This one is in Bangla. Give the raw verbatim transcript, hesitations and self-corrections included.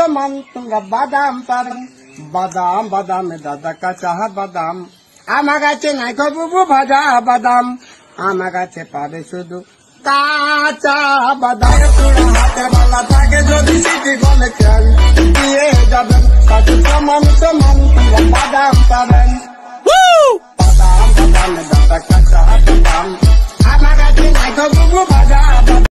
সমান তোমরা বাদাম পাবেন। বাদাম বাদাম দাদা কাঁচা বাদাম, আমার কাছে নাই বুবু ভাজা বাদাম, আমার কাছে পাবে শুধু কাঁচা বাদাম। হাতে বালা থাকে যদি সিটি গলে খেল দিয়ে যাবেন, তাতে সমান সমান তোমরা বাদাম পাবেন। বাদাম বাদাম দাদা কাঁচা বাদাম, আমার কাছে নাই বুবু ভাজা বাদাম।